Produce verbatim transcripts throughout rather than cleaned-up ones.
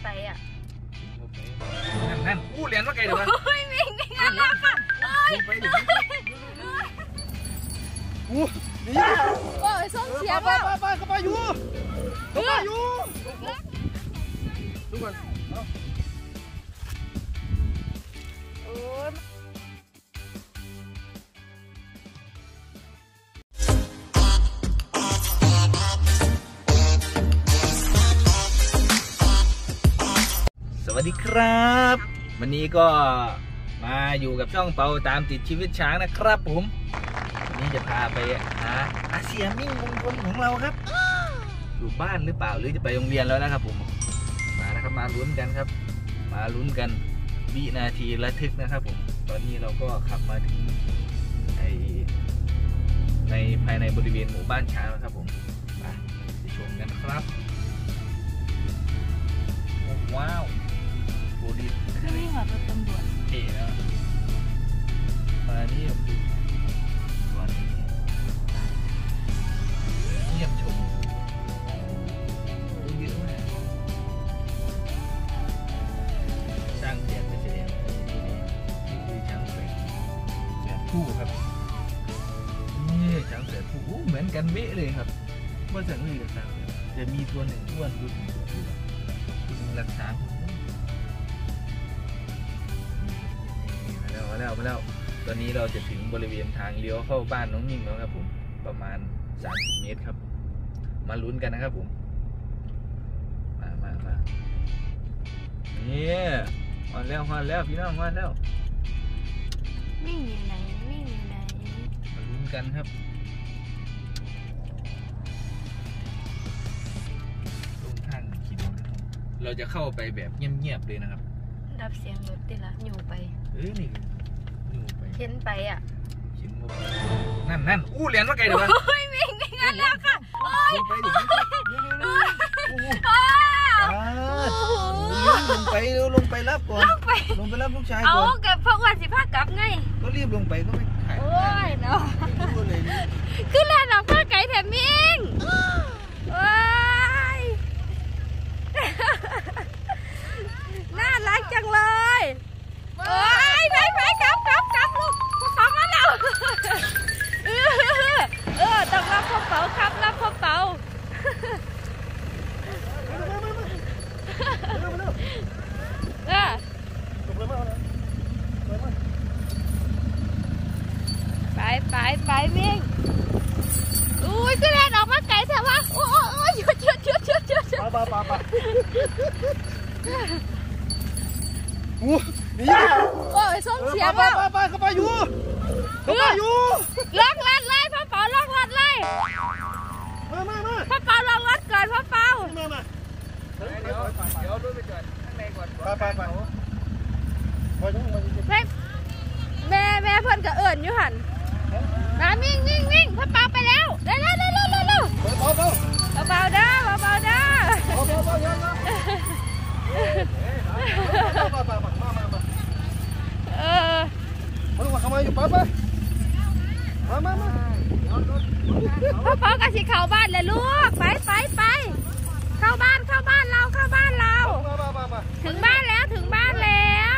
ไปอ่ะนั่นนั่นอู้เรียนว่าไงเดี๋ยวมันโอ้ยมิงมิงน่ารักอ่ะลงไปดิอู้นี่โอ้ยส่งเสียงแล้วไปเข้าไปอยู่เข้าไปอยู่ดูก่อนโอ้ยสวัสดีครับวันนี้ก็มาอยู่กับช่องเปาตามติดชีวิตช้างนะครับผมวันนี้จะพาไปหาอาเซียมิ่งมงคลของเราครับอยู่บ้านหรือเปล่าหรือจะไปโรงเรียนแล้วนะครับผมมานะครับมาลุ้นกันครับมาลุ้นกันวินาทีระทึกนะครับผมตอนนี้เราก็ขับมาถึงในในภายในบริเวณหมู่บ้านช้างนะครับผมมาไปชมกันครับว้าวโบดีคือนี่หัวรถตำรวจเท่แล้วมาที่วันเยี่ยมชมเยอะมากสร้างเสียงเป็นเสียงนี่คือช้างเสือเสือผู้ครับนี่ช้างเสือผู้เหมือนกันเบ๊ะเลยครับว่าสังเกตต่างจะมีตัวหนึ่งอ้วนดูหลักฐานมาแล้วมาแล้วมาแล้วตอนนี้เราจะถึงบริเวณทางเลี้ยวเข้าบ้านน้องนิ่งแล้วครับผมประมาณสามสิบเมตรครับมาลุ้นกันนะครับผมมามามาเนี่ยฮอนแล้วฮอนแล้วพี่น้องฮอนแล้ววิ่งอยู่ไหนวิ่งอยู่ไหนมาลุ้นกันครับเราจะเข้าไปแบบเงียบๆเลยนะครับดับเสียงรถติละอยู่ไปเอ้ยนี่อยู่ไปเข็นไปอ่ะเข็นมานั่นนั่นอู้เรียนว่าไงเดี๋ยวมันโอ้ยมิงมิงน่ารักอ่ะโอ้ยลงไปดิลงไปเร็วลงไปรับก่อนลงไปลงไปรับลูกชายก่อนเอาเก็บพวกวันสิพากลับไงก็รีบลงไปก็ไม่ถ่ายโอ้ยเนาะคือแล่นออกผ้าไก่แถมมิงโอ้ยน่ารักจังเลยโอ้ยไปไปกลับกลับกลับลูกพ่อเป๋ามาแล้วเออเออต้องรับพ่อเป๋าครับรับพ่อเป๋าเออไปไปไปมิ่งอุ้ยก็แล่นออกมาไกลแถววะโอ้โอ้ยหยุดหยุดหยุดหยุดหยุดปะปะปะอู้นี่โอ้ยส่งเสียงแล้วไปเข้าไปอยู่เข้าไปอยู่ล็อกรถเลยพ่อเป๋าล็อกรถเลยมามามาพ่อเป๋าล็อกรถก่อนพ่อเป๋ามามาเดี๋ยวเดี๋ยวดูไปจอดข้างในก่อนไปไปไปแม่แม่เพิ่นกับเอิญอยู่หันมามิ่งมิ่งมิ่งพ่อเป๋าไปแล้วเร็วเร็วเร็วเร็วเร็วเร็วเบาเบาเบาเด้อเบาเด้อเบาเบาเบาเยอะนะมามามามามาเออมาลูกมาเข้ามาอยู่ปั๊บไปมามามาพ่อเป๋ากะสิเข้าบ้านเลยลูกไปไปไปเข้าบ้านเข้าบ้านเราเข้าบ้านเราถึงบ้านแล้วถึงบ้านแล้ว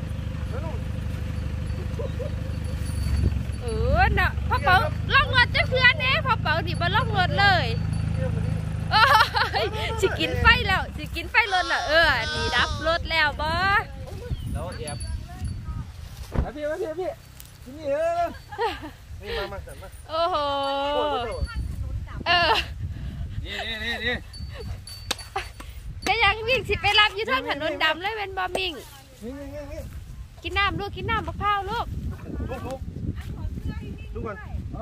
เออเนาะพ่อเป๋าล่องรถจะเพื่อนเนี่ยพ่อเป๋าดิมาล่องรถเลยโอ้ยสิกินไฟแล้วสิกินไฟรถแล้วเออนี่ดับรถแล้วบ่แล้วแอบมาพี่มาพี่พี่ที่นี่เออนี่มามามาโอ้โหเออนี่นี่นี่นี่ก็ยังวิ่งสิไปรับอยู่ทางถนนดำเลยเป็นบอมิงกินน้ำลูกกินน้ำมะพร้าวลูกลูกลูกลูกก่อน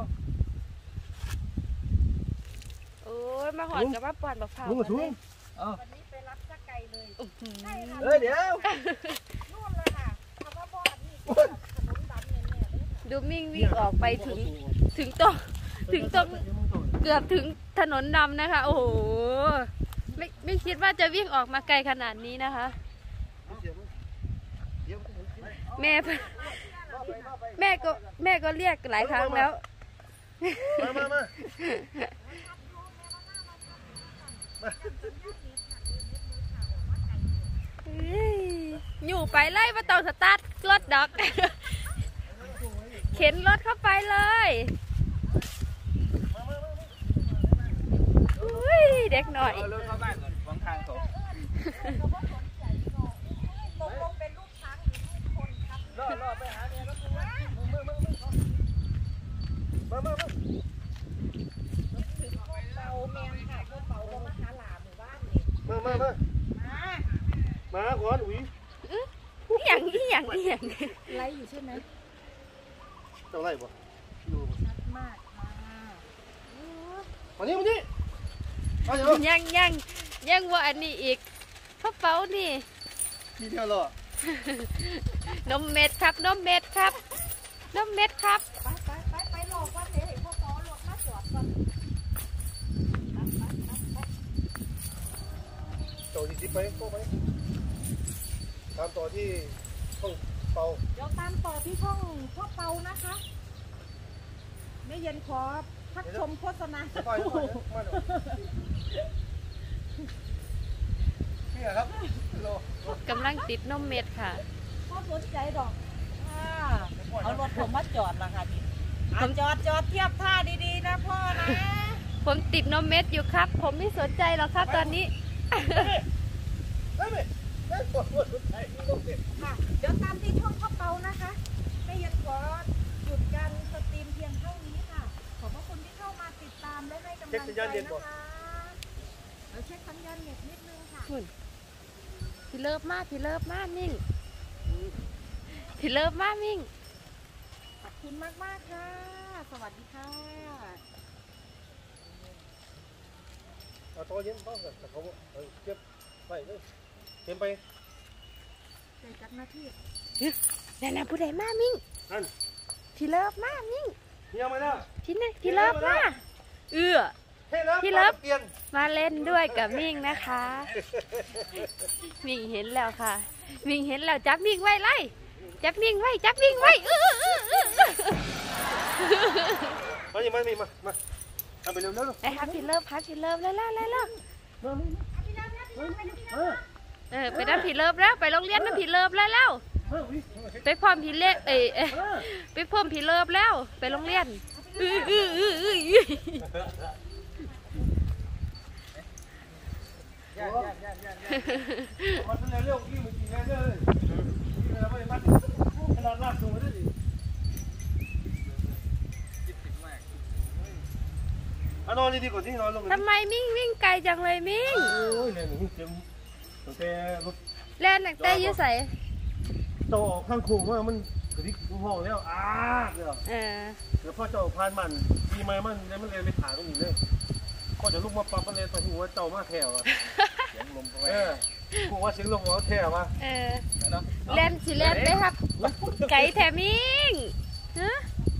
โอ้ยมาหอดกับมาปอนมะพร้าวลูกสูงวันนี้ไปรับสักไก่เลยเอ้ยเดี๋ยวนู่นเลยค่ะคำว่าบอดนี่ถนนดำเนี่ยดูมิ่งวิ่งออกไปถึงถึงตรงถึงตรงเกือบถึงถนนดำนะคะโอ้โหไม่ไม่คิดว่าจะวิ่งออกมาไกลขนาดนี้นะคะแม่แม่ก็แม่ก็เรียกหลายครั้งแล้วมามามาอยู่ไปเลยมาต้องสตาร์ทรถดอก เข็นรถเข้าไปเลยอุ้ยเด็กหน่อยเอารถเข้าบ้านก่อนขวางทางเขารอรอไปหาเมียแล้วกูว่ามือมือมือมือมือมือเป่าแมงค่ะพวกเป่าลงมาหาหลาหมู่บ้านนี่มามามามาก่อนอุ้ยอีหยังอีหยังอีหยังไล่อยู่ใช่ไหมเจ้าไล่บ่ดูชัดมากมามานี่มานี่ยังยังยังว่าอันนี้อีกพ่อเป๋านี่มีเดียวหรอนมเม็ดครับนมเม็ดครับนมเม็ดครับไปไปไปไปหลอกว่าเดี๋ยวให้พ่อปอหลอกมาจอดก่อนต่อที่จิ๊บไปก็ไปตามต่อที่ช่องเป่าเดี๋ยวตามต่อที่ช่องพ่อเป่านะคะไม่เย็นขอพักชมโฆษณาสักครู่นี่ครับกำลังติดนมเม็ดค่ะพ่อสนใจดอกเอารถผมมาจอดละค่ะพี่ผมจอดจอดเทียบท่าดีๆนะพ่อนะผมติดนมเม็ดอยู่ครับผมไม่สนใจหรอกครับตอนนี้ค่ะเดี๋ยวตามที่ช่องพ่อเปานะคะไม่ยันขอหยุดการสตรีมเพียงเท่านี้ค่ะขอบพระคุณที่เข้ามาติดตามและให้กำลังใจนะคะเราเช็คสัญญาณเน็ตนิดนึงค่ะพี่เลิฟมากพี่เลิฟมากมิ่งพี่เลิฟมากมิ่งขอบคุณมากมากค่ะสวัสดีค่ะเอาตัวเย็นบ้างกันแต่เขาเก็บไปเลยเก็บไปใส่จัดหน้าที่นั่นนะผู้ใดมามิ่งนั่นพี่เลิฟมามิ่งพี่ยังไม่ได้พี่เนี่ยพี่เลิฟมาเอื้อพี่เลิฟมาเล่นด้วยกับมิ่งนะคะมิ่งเห็นแล้วค่ะมิ่งเห็นแล้วจับมิ่งไว้ไล่จับมิ่งไว้จับมิ่งไว้เออเออเออมาดิมาดิมามาทำไปเร็วเร็วไอ้ฮับพี่เลิฟฮับพี่เลิฟแล้วแล้วแล้วเออไปน้ำผีเลิฟแล้วไปโรงเรียนน้ำผีเลิฟแล้วแล้วไปพร้อมผีเล็กเอ้ไปพร้อมผีเลิฟแล้วไปโรงเรียนอืออืออืออือมันเป็นเรื่องที่มันกินได้เลยนี่เราไม่ได้มัดขนาดลากตัวได้ดินอนดีๆก่อนที่นอนลงทำไมมิ่งวิ่งไกลจังเลยมิ่งโอ้ยเนี่ยหนูเต็มตั้งแต่รถแล่นหนักแต่ยืดใส่ต่อข้างโค้งว่ามันกระดิกห้องแล้วอ้าเดี๋ยวเออเดี๋ยวพ่อเจ้าพานมันปีใหม่มันเลยมันเลยไปถางตรงนี้เลยพ่อจะลุกมาปั๊บมันเลยตอนที่หัวเจ้ามาแถวอ่ะเสียงลมไปเออกูว่าเสียงลมหัวแถวมาเออแล่นสิแล่นได้ครับไก่แถมิ่งฮะ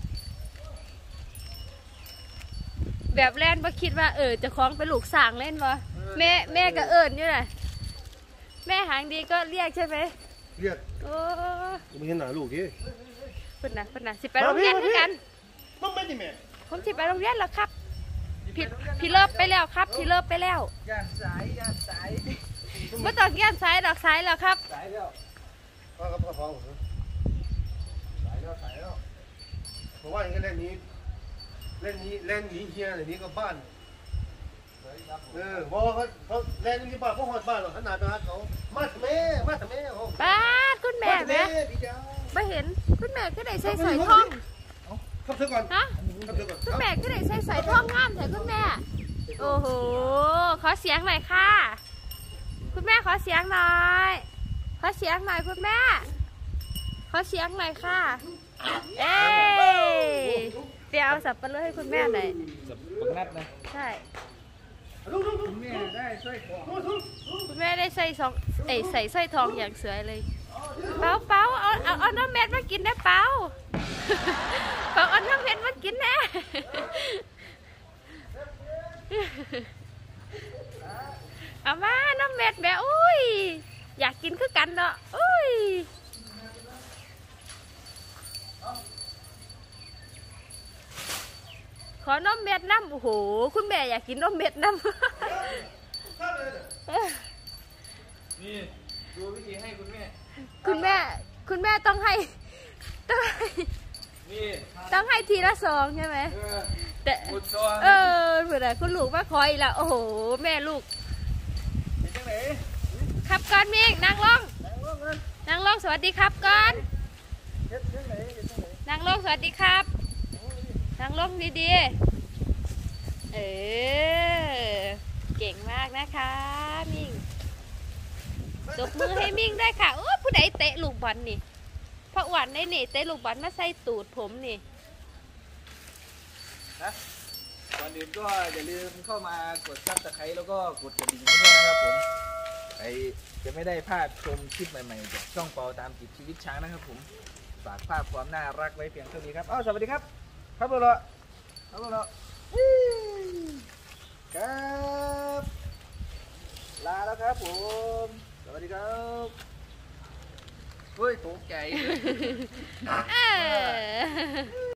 แบบแล่นว่าคิดว่าเออจะคล้องไปลูกสางเล่นวะแม่แม่ก็เอิญอยู่น่ะแม่หางดีก็เรียกใช่ไหมเรียกโอ้ไม่เห็นหน้าลูกที่พุ่นนะพุ่นนะสิไปโรงเรียนด้วยกันมันไม่ดิแม่ผมสิไปโรงเรียนแล้วครับพี่พี่เลิฟไปแล้วครับพี่เลิฟไปแล้วย่านสายย่านสายไม่ต้องย่านสายดอกสายแล้วครับสายแล้วพ่อกับพ่อท้องสายแล้วสายแล้วเพราะว่าอย่างเล่นนี้เล่นนี้เล่นนี้เฮียอะไรนี้ก็บ้านเออเพราะเขาเขาเล่นที่บ้านพวกหอดบ้านหรอกขนาดนั้นเขามาทำไมมาทำไมบ้านคุณแม่ไหมไม่เห็นคุณแม่ก็ได้ใส่สายท่องขับเสื้อก่อนฮะคุณแม่ก็ได้ใส่สายท่องงามแต่คุณแม่โอ้โหขอเสียงหน่อยค่ะคุณแม่ขอเสียงหน่อยขอเสียงหน่อยคุณแม่ขอเสียงหน่อยค่ะเอ้ไปเอาสับปะรดให้คุณแม่หน่อยสับปะรดนะใช่คุณแม่ได้สร้อยทองคุณแม่ได้ใส่สองเอ้ใส่สร้อยทองอย่างสวยเลยเปาเปาเอาเอาเอาน้ำเม็ดมากินได้เปาเปาเอาน้ำเม็ดมากินแน่เอามาน้ำเม็ดแม่อุ้ยอยากกินคือกันเนาะอุ้ยขอนมเม็ดน้ำโอ้โหคุณแม่อยากกินนมเม็ดน้ำนี่ดูวิธีให้คุณแม่คุณแม่คุณแม่ต้องให้ต้องให้นี่ต้องให้ทีละซองใช่ไหมเออแต่หมดซองเออเผื่อคุณลูกมาคอยอีกแล้วโอ้โหแม่ลูกเป็นจังไหนครับก่อนมิงนางลงนั่งลงกันนางลงสวัสดีครับก่อนเฮ็ดจังไหนเฮ็ดจังไหนนางลงสวัสดีครับนางลงดีๆเออเก่งมากนะคะมิงตบมือให้มิงได้ค่ะโอ้ผู้ใดเตะลูกบอลนี่พระอ้วนได้นี่เตะลูกบอลมาใส่ตูดผมนี่นะก่อนอื่นก็อย่าลืมเข้ามากดซับสไครต์แล้วก็กดกระดิ่งให้ด้วยนะครับผมไอจะไม่ได้พลาดชมคลิปใหม่ๆจากช่องเปาตามติดชีวิตช้างนะครับผมฝากภาพความน่ารักไว้เพียงเท่านี้ครับอ้าวสวัสดีครับครับเราครับเราครับลาแล้วครับผมสวัสดีครับเฮ้ยตกใจเออ